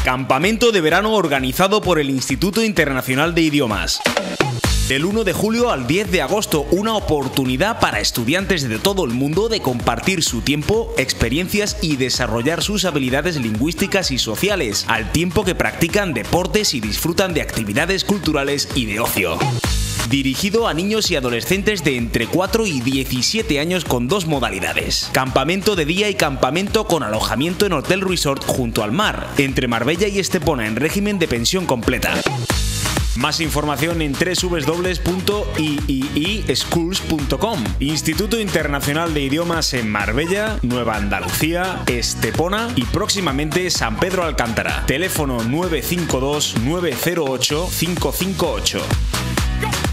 Campamento de verano organizado por el Instituto Internacional de Idiomas. Del 1 de julio al 10 de agosto, una oportunidad para estudiantes de todo el mundo de compartir su tiempo, experiencias y desarrollar sus habilidades lingüísticas y sociales, al tiempo que practican deportes y disfrutan de actividades culturales y de ocio. Dirigido a niños y adolescentes de entre 4 y 17 años con 2 modalidades. Campamento de día y campamento con alojamiento en hotel resort junto al mar, entre Marbella y Estepona en régimen de pensión completa. Más información en www.iiischools.com. Instituto Internacional de Idiomas en Marbella, Nueva Andalucía, Estepona y próximamente San Pedro Alcántara. Teléfono 952 908 558.